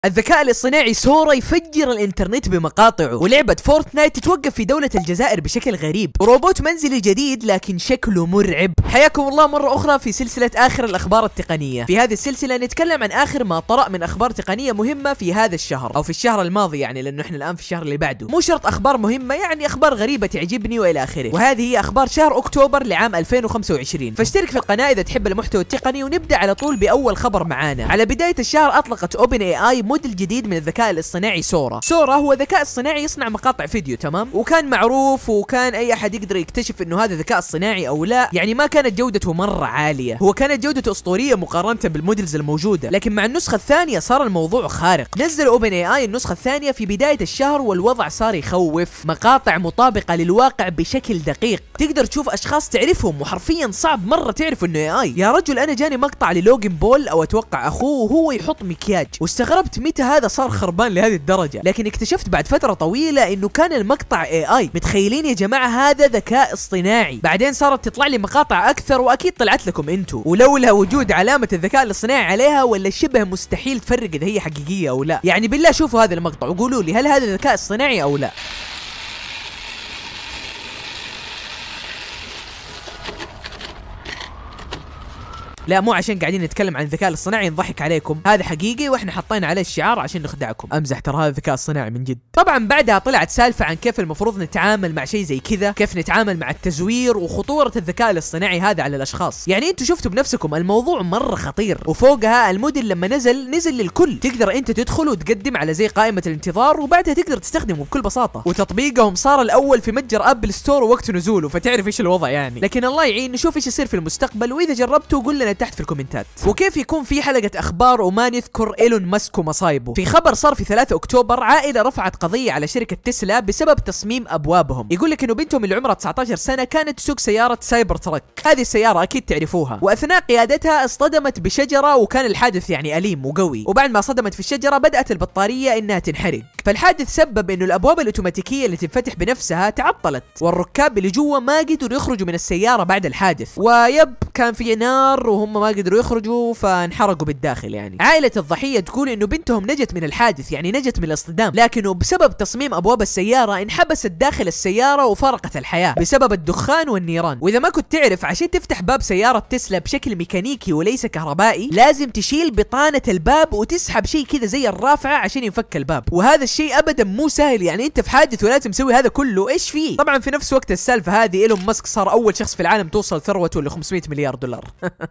الذكاء الاصطناعي سورا يفجر الانترنت بمقاطعه، ولعبة فورتنايت تتوقف في دولة الجزائر بشكل غريب، وروبوت منزلي جديد لكن شكله مرعب. حياكم الله مرة أخرى في سلسلة آخر الأخبار التقنية. في هذه السلسلة نتكلم عن آخر ما طرأ من أخبار تقنية مهمة في هذا الشهر أو في الشهر الماضي، يعني لأنه إحنا الآن في الشهر اللي بعده. مو شرط أخبار مهمة، يعني أخبار غريبة تعجبني وإلى آخره. وهذه هي أخبار شهر أكتوبر لعام 2025. فاشترك في القناة إذا تحب المحتوى التقني، ونبدأ على طول بأول خبر معانا. على بداية الشهر أطلقت OpenAI موديل جديد من الذكاء الاصطناعي سورا. سورا هو ذكاء اصطناعي يصنع مقاطع فيديو، تمام؟ وكان معروف وكان اي احد يقدر يكتشف انه هذا ذكاء اصطناعي او لا، يعني ما كانت جودته مرة عالية، هو كانت جودته اسطورية مقارنة بالموديلز الموجودة، لكن مع النسخة الثانية صار الموضوع خارق. نزل OpenAI النسخة الثانية في بداية الشهر والوضع صار يخوف، مقاطع مطابقة للواقع بشكل دقيق، تقدر تشوف اشخاص تعرفهم وحرفيا صعب مرة تعرف انه AI. يا رجل انا جاني مقطع للوجن بول او اتوقع اخوه وهو يحط مكياج، واستغربت متى هذا صار خربان لهذه الدرجة، لكن اكتشفت بعد فترة طويلة انه كان المقطع AI. متخيلين يا جماعة هذا ذكاء اصطناعي؟ بعدين صارت تطلع لي مقاطع اكثر واكيد طلعت لكم انتو، ولولا وجود علامة الذكاء الاصطناعي عليها ولا شبه مستحيل تفرق اذا هي حقيقية او لا. يعني بالله شوفوا هذا المقطع وقولوا لي هل هذا ذكاء اصطناعي او لا. لا مو عشان قاعدين نتكلم عن الذكاء الاصطناعي نضحك عليكم، هذا حقيقي واحنا حطينا عليه الشعار عشان نخدعكم. امزح، ترى هذا الذكاء الصناعي من جد. طبعا بعدها طلعت سالفه عن كيف المفروض نتعامل مع شيء زي كذا، كيف نتعامل مع التزوير وخطوره الذكاء الاصطناعي هذا على الاشخاص. يعني انتم شفتوا بنفسكم الموضوع مره خطير، وفوقها الموديل لما نزل للكل، تقدر انت تدخل وتقدم على زي قائمه الانتظار وبعدها تقدر تستخدمه بكل بساطه، وتطبيقهم صار الاول في متجر ابل ستور وقت نزوله، فتعرف ايش الوضع يعني. لكن الله يعين، نشوف ايش يصير في المستقبل، واذا جربتوا قول لنا تحت في الكومنتات. وكيف يكون في حلقة أخبار وما نذكر إيلون ماسك ومصايبه. في خبر صار في 3 أكتوبر، عائلة رفعت قضية على شركة تسلا بسبب تصميم أبوابهم. يقول لك إنه بنتهم اللي عمرها 19 سنة كانت تسوق سيارة سايبر تراك، هذه السيارة أكيد تعرفوها، وأثناء قيادتها اصطدمت بشجرة وكان الحادث يعني أليم وقوي، وبعد ما صدمت في الشجرة بدأت البطارية إنها تنحرق، فالحادث سبب إنه الأبواب الأوتوماتيكية اللي تنفتح بنفسها تعطلت، والركاب اللي جوا ما قدروا يخرجوا من السيارة بعد الحادث، ويب كان في نار وهم ما قدروا يخرجوا فانحرقوا بالداخل. يعني عائلة الضحية تقول انه بنتهم نجت من الحادث، يعني نجت من الاصطدام، لكنه بسبب تصميم ابواب السيارة انحبست داخل السيارة وفارقت الحياة بسبب الدخان والنيران. واذا ما كنت تعرف، عشان تفتح باب سيارة تسلا بشكل ميكانيكي وليس كهربائي لازم تشيل بطانة الباب وتسحب شيء كذا زي الرافعة عشان ينفك الباب، وهذا الشيء ابدا مو سهل، يعني انت في حادث ولازم تسوي هذا كله، ايش فيه؟ طبعا في نفس وقت السالفة هذه ايلون ماسك صار اول شخص في العالم توصل ثروته ل 500 مليار دولار.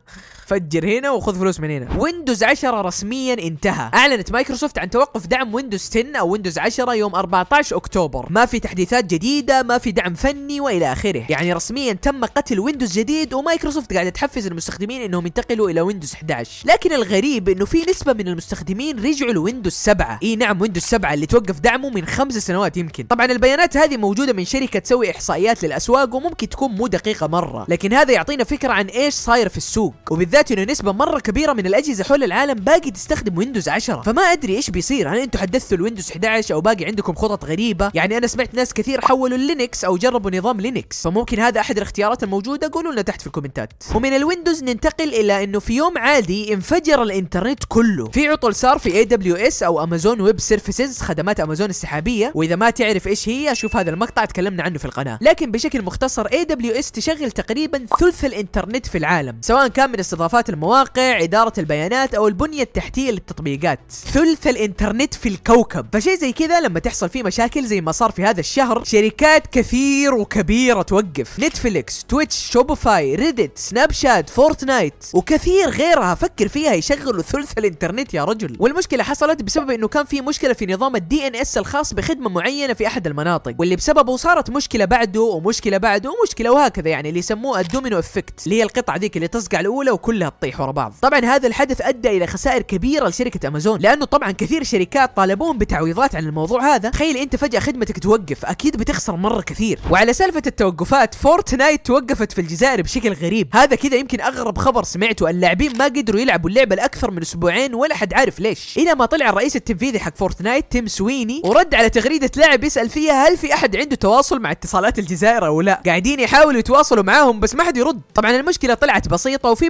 فجر هنا وخذ فلوس من هنا. ويندوز 10 رسميا انتهى. اعلنت مايكروسوفت عن توقف دعم ويندوز 10 او ويندوز 10 يوم 14 اكتوبر، ما في تحديثات جديدة، ما في دعم فني والى اخره، يعني رسميا تم قتل ويندوز جديد، ومايكروسوفت قاعدة تحفز المستخدمين انهم ينتقلوا الى ويندوز 11. لكن الغريب انه في نسبة من المستخدمين رجعوا لويندوز 7. اي نعم، ويندوز 7 اللي توقف دعمه من 5 سنوات يمكن. طبعا البيانات هذه موجودة من شركة تسوي احصائيات للاسواق وممكن تكون مو دقيقة مرة، لكن هذا يعطينا فكرة عن ايش صاير في السوق، وبالذات انه نسبة مرة كبيرة من الاجهزة حول العالم باقي تستخدم ويندوز 10. فما ادري ايش بيصير، هل انتم حدثتوا الويندوز 11 او باقي عندكم خطط غريبة؟ يعني انا سمعت ناس كثير حولوا لينكس او جربوا نظام لينكس، فممكن هذا احد الاختيارات الموجودة، قولوا لنا تحت في الكومنتات. ومن الويندوز ننتقل الى انه في يوم عادي انفجر الانترنت كله. في عطل صار في AWS او امازون ويب سيرفيسز، خدمات امازون السحابية، واذا ما تعرف ايش هي شوف هذا المقطع تكلمنا عنه في القناة. لكن بشكل مختصر AWS تشغل تقريبا ثلث الانترنت في العالم، سواء كان من استضافات المواقع، إدارة البيانات او البنية التحتية للتطبيقات. ثلث الانترنت في الكوكب، فشيء زي كذا لما تحصل فيه مشاكل زي ما صار في هذا الشهر، شركات كثير وكبيرة توقف، نتفليكس، تويتش، شوبيفاي، ريدت، سناب شات، فورتنايت وكثير غيرها. فكر فيها، يشغلوا ثلث الانترنت يا رجل. والمشكلة حصلت بسبب انه كان في مشكلة في نظام الDNS الخاص بخدمة معينة في احد المناطق، واللي بسببه صارت مشكلة بعده ومشكلة بعده ومشكلة، وهكذا يعني اللي يسموه الدومينو افكت، اللي هي القطعة ذيك اللي تصقع الاولى وكلها تطيح ورا بعض. طبعا هذا الحدث ادى الى خسائر كبيرة لشركة امازون، لانه طبعا كثير شركات طالبون بتعويضات عن الموضوع هذا. تخيل انت فجأة خدمتك توقف، اكيد بتخسر مرة كثير. وعلى سالفة التوقفات، فورتنايت توقفت في الجزائر بشكل غريب، هذا كذا يمكن اغرب خبر سمعته. اللاعبين ما قدروا يلعبوا اللعبة لاكثر من اسبوعين ولا حد عارف ليش، الى ما طلع الرئيس التنفيذي حق فورتنايت تيم سويني ورد على تغريدة لاعب يسأل فيها هل في احد عنده تواصل مع اتصالات الجزائر او لا. قاعدين يحاولوا يتواصلوا معاهم بس ما حد يرد. طبعا المشكلة طلعت بسيطة، وفي بعض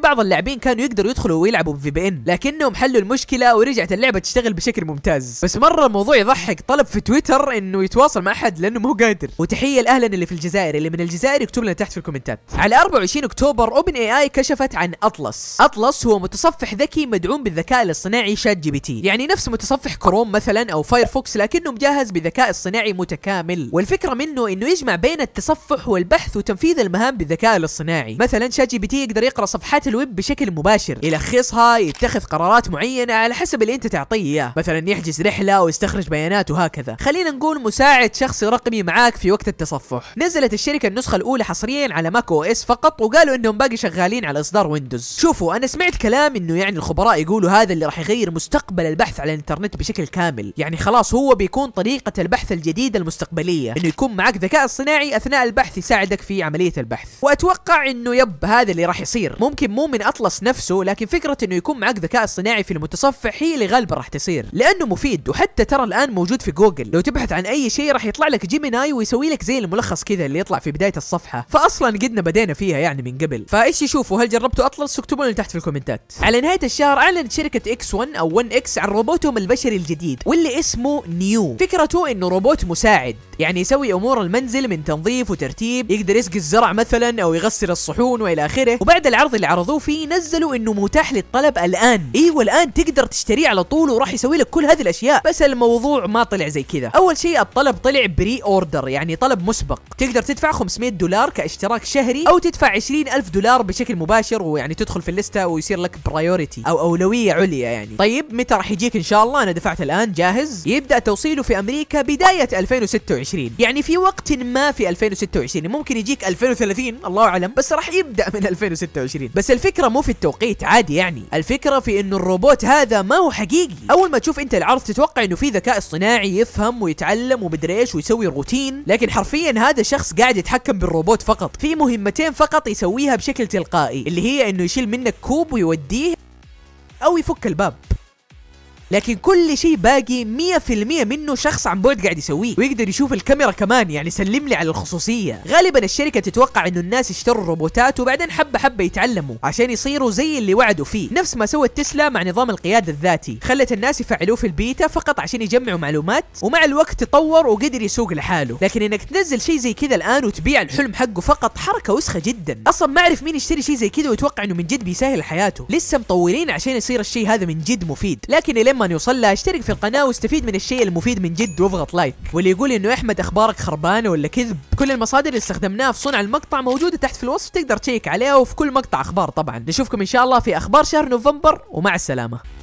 بعض اللاعبين كانوا يقدروا يدخلوا ويلعبوا بفي بي ان، لكنهم حلوا المشكله ورجعت اللعبه تشتغل بشكل ممتاز. بس مره الموضوع يضحك، طلب في تويتر انه يتواصل مع احد لانه مو قادر. وتحيه لاهلنا اللي في الجزائر، اللي من الجزائر يكتب لنا تحت في الكومنتات. على 24 اكتوبر اوبن اي اي كشفت عن اطلس. اطلس هو متصفح ذكي مدعوم بالذكاء الاصطناعي شات جي بي تي، يعني نفس متصفح كروم مثلا او فايرفوكس، لكنه مجهز بذكاء اصطناعي متكامل. والفكره منه انه يجمع بين التصفح والبحث وتنفيذ المهام بالذكاء الاصطناعي. مثلا شات جي بي تي يقدر يقرا صفحات الويب بشكل مباشر، يلخصها، يتخذ قرارات معينه على حسب اللي انت تعطيه اياه، مثلا يحجز رحله او يستخرج بيانات وهكذا. خلينا نقول مساعد شخصي رقمي معاك في وقت التصفح. نزلت الشركه النسخه الاولى حصريا على ماك او اس فقط، وقالوا انهم باقي شغالين على اصدار ويندوز. شوفوا انا سمعت كلام انه يعني الخبراء يقولوا هذا اللي راح يغير مستقبل البحث على الانترنت بشكل كامل، يعني خلاص هو بيكون طريقه البحث الجديده المستقبليه، انه يكون معك ذكاء اصطناعي اثناء البحث يساعدك في عمليه البحث. واتوقع انه هذا اللي راح يصير، ممكن مو من اطلس نفسه، لكن فكره انه يكون معك ذكاء اصطناعي في المتصفح هي اللي غالبا راح تصير، لانه مفيد. وحتى ترى الان موجود في جوجل، لو تبحث عن اي شيء راح يطلع لك جيميناي ويسوي لك زي الملخص كذا اللي يطلع في بدايه الصفحه، فاصلا قدنا بدينا فيها يعني من قبل. فايش يشوفوا، هل جربتوا اطلس؟ اكتبوا لنا تحت في الكومنتات. على نهايه الشهر اعلنت شركه اكس 1 او 1 اكس عن روبوتهم البشري الجديد واللي اسمه نيو. فكرته انه روبوت مساعد، يعني يسوي امور المنزل من تنظيف وترتيب، يقدر يسقي الزرع مثلا او يغسل الصحون والى اخره. وبعد العرض اللي عرضوه فيه نزلوا انه متاح للطلب الان. ايوه الان تقدر تشتريه على طول وراح يسوي لك كل هذه الاشياء. بس الموضوع ما طلع زي كذا. اول شيء الطلب طلع بري اوردر، يعني طلب مسبق، تقدر تدفع $500 كاشتراك شهري او تدفع $20,000 بشكل مباشر، ويعني تدخل في الليسته ويصير لك برايورتي او اولويه عليا يعني. طيب متى راح يجيك؟ ان شاء الله انا دفعت الان جاهز. يبدا توصيله في امريكا بدايه 2026، يعني في وقت ما في 2026، ممكن يجيك 2030 الله اعلم، بس راح يبدا من 2026. بس الفكره مو في التوقيت عادي، يعني الفكره في انه الروبوت هذا ما هو حقيقي. اول ما تشوف انت العرض تتوقع انه في ذكاء اصطناعي يفهم ويتعلم ومدري ايش ويسوي روتين، لكن حرفيا هذا شخص قاعد يتحكم بالروبوت فقط، في مهمتين فقط يسويها بشكل تلقائي، اللي هي انه يشيل منك كوب ويوديه او يفك الباب. لكن كل شيء باقي 100% منه شخص عن بعد قاعد يسويه، ويقدر يشوف الكاميرا كمان، يعني سلم لي على الخصوصية. غالبا الشركة تتوقع انه الناس يشتروا الروبوتات وبعدين حبة حبة يتعلموا عشان يصيروا زي اللي وعدوا فيه، نفس ما سوت تسلا مع نظام القيادة الذاتي، خلت الناس يفعلوه في البيتا فقط عشان يجمعوا معلومات، ومع الوقت تطور وقدر يسوق لحاله. لكن انك تنزل شيء زي كذا الان وتبيع الحلم حقه فقط حركة وسخة جدا. اصلا ما اعرف مين يشتري شيء زي كذا ويتوقع انه من جد بيسهل حياته. لسه مطولين عشان يصير الشيء هذا من جد مفيد، لكن لما نوصل له اشترك في القناة واستفيد من الشيء المفيد من جد واضغط لايك. واللي يقول انه احمد اخبارك خربانة ولا كذب، كل المصادر اللي استخدمناها في صنع المقطع موجودة تحت في الوصف، تقدر تشيك عليها، وفي كل مقطع اخبار طبعا. نشوفكم ان شاء الله في اخبار شهر نوفمبر، ومع السلامة.